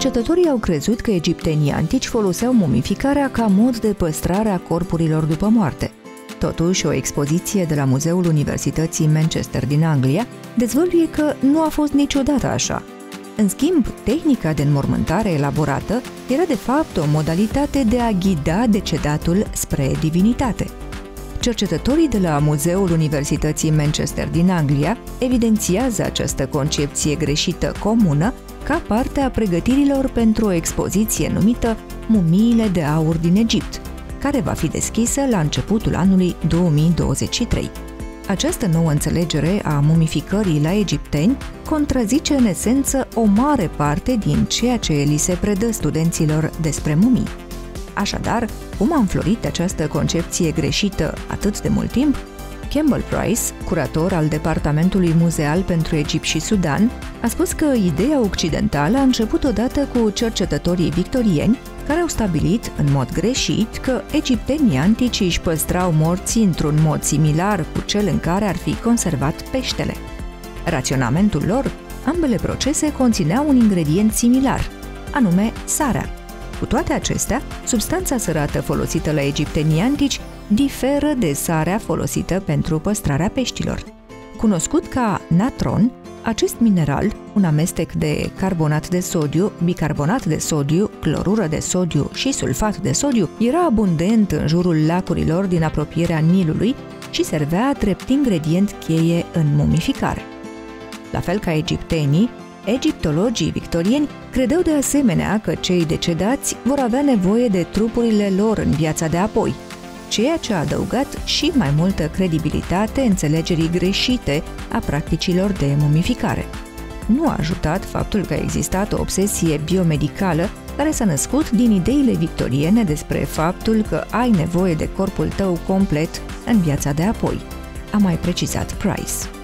Cercetătorii au crezut că egiptenii antici foloseau mumificarea ca mod de păstrare a corpurilor după moarte. Totuși, o expoziție de la Muzeul Universității Manchester din Anglia dezvăluie că nu a fost niciodată așa. În schimb, tehnica de înmormântare elaborată era de fapt o modalitate de a ghida decedatul spre divinitate. Cercetătorii de la Muzeul Universității Manchester din Anglia evidențiază această concepție greșită comună ca parte a pregătirilor pentru o expoziție numită Mumiile de aur din Egipt, care va fi deschisă la începutul anului 2023. Această nouă înțelegere a mumificării la egipteni contrazice în esență o mare parte din ceea ce li se predă studenților despre mumii. Așadar, cum a înflorit această concepție greșită atât de mult timp? Campbell Price, curator al Departamentului Muzeal pentru Egipt și Sudan, a spus că ideea occidentală a început odată cu cercetătorii victorieni, care au stabilit în mod greșit că egiptenii antici își păstrau morții într-un mod similar cu cel în care ar fi conservat peștele. Raționamentul lor, ambele procese conțineau un ingredient similar, anume sarea. Cu toate acestea, substanța sărată folosită la egiptenii antici diferă de sarea folosită pentru păstrarea peștilor. Cunoscut ca natron, acest mineral, un amestec de carbonat de sodiu, bicarbonat de sodiu, clorură de sodiu și sulfat de sodiu, era abundent în jurul lacurilor din apropierea Nilului și servea drept ingredient cheie în mumificare. La fel ca egiptenii, egiptologii victorieni credeau de asemenea că cei decedați vor avea nevoie de trupurile lor în viața de apoi, ceea ce a adăugat și mai multă credibilitate înțelegerii greșite a practicilor de mumificare. Nu a ajutat faptul că a existat o obsesie biomedicală care s-a născut din ideile victoriene despre faptul că ai nevoie de corpul tău complet în viața de apoi, a mai precizat Price.